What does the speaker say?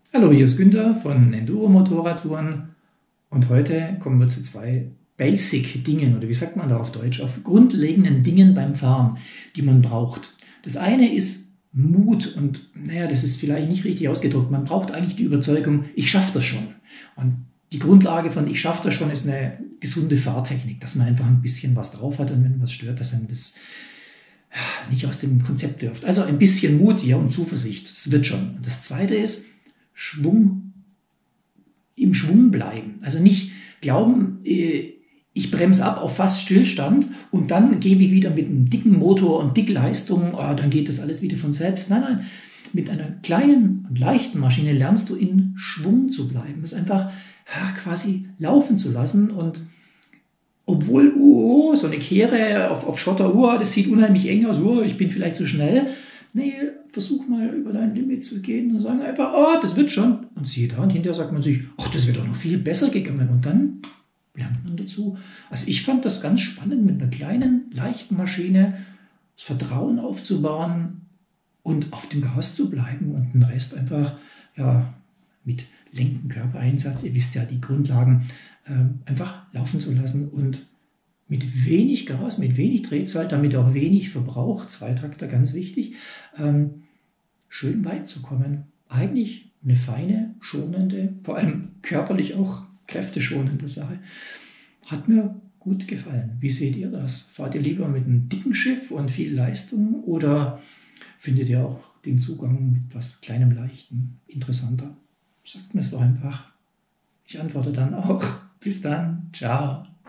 Hallo, hier ist Günther von Enduro Motorradtouren und heute kommen wir zu zwei Basic-Dingen oder wie sagt man da auf Deutsch, auf grundlegenden Dingen beim Fahren, die man braucht. Das eine ist Mut und naja, das ist vielleicht nicht richtig ausgedrückt. Man braucht eigentlich die Überzeugung, ich schaffe das schon. Und die Grundlage von ich schaffe das schon ist eine gesunde Fahrtechnik, dass man einfach ein bisschen was drauf hat und wenn was stört, dass einem das nicht aus dem Konzept wirft. Also ein bisschen Mut, ja, und Zuversicht, das wird schon. Und das zweite ist, Schwung, im Schwung bleiben. Also nicht glauben, ich bremse ab auf fast Stillstand und dann gebe ich wieder mit einem dicken Motor und Dickleistung, dann geht das alles wieder von selbst. Nein, nein, mit einer kleinen und leichten Maschine lernst du in Schwung zu bleiben. Das einfach quasi laufen zu lassen und obwohl, so eine Kehre auf Schotter, das sieht unheimlich eng aus, ich bin vielleicht zu schnell. Nee, versuch mal über dein Limit zu gehen und sagen einfach, das wird schon. Und siehe da, und hinterher sagt man sich, ach, das wird doch noch viel besser gegangen. Und dann lernt man dazu. Also ich fand das ganz spannend, mit einer kleinen, leichten Maschine das Vertrauen aufzubauen und auf dem Gas zu bleiben und den Rest einfach, ja, mit Lenken, Körpereinsatz, ihr wisst ja die Grundlagen, einfach laufen zu lassen und mit wenig Gas, mit wenig Drehzahl, damit auch wenig Verbrauch, Zweitakter ganz wichtig, schön weit zu kommen. Eigentlich eine feine, schonende, vor allem körperlich auch kräfteschonende Sache. Hat mir gut gefallen. Wie seht ihr das? Fahrt ihr lieber mit einem dicken Schiff und viel Leistung oder findet ihr auch den Zugang mit was Kleinem, Leichten interessanter? Sagt mir es doch einfach. Ich antworte dann auch. Bis dann. Ciao.